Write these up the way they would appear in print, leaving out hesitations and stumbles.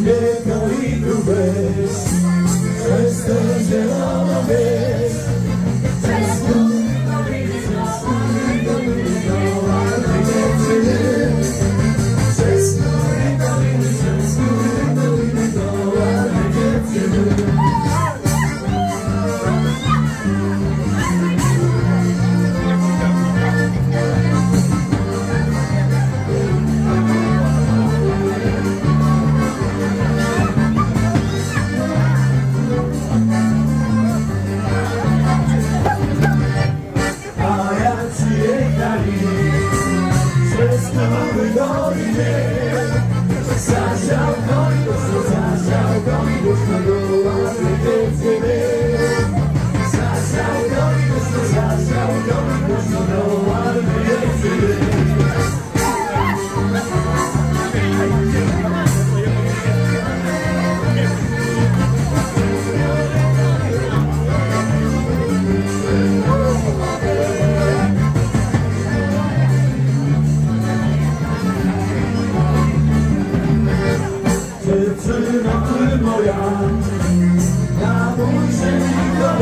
wielką i grubesz, przez tę zieloną wieś, przez góry doliny, przez góry doliny do ładnej dziewczyny. Zasiał koń głośno do ładnej dziewczyny. Zasiał koń głośno do ładnej dziewczyny. Dziewczyno ty moja, na bójnika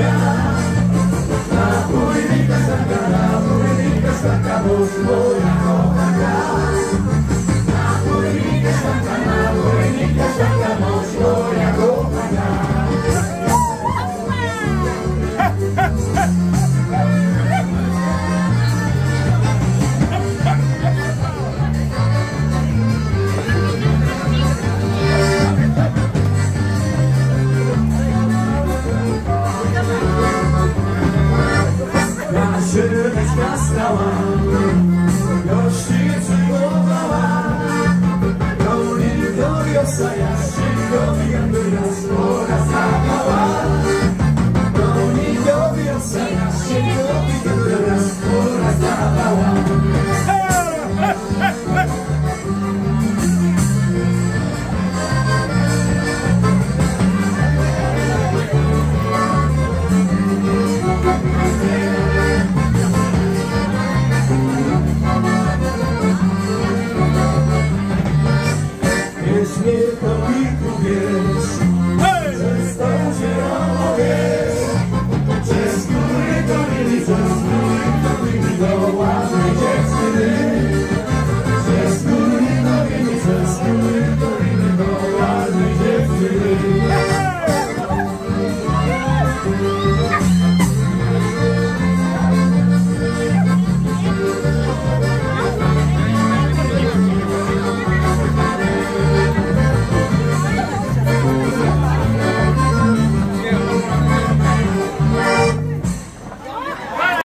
staka, boż moja kochana. Na bójnika staka, boż moja kochana. Środeczka stała,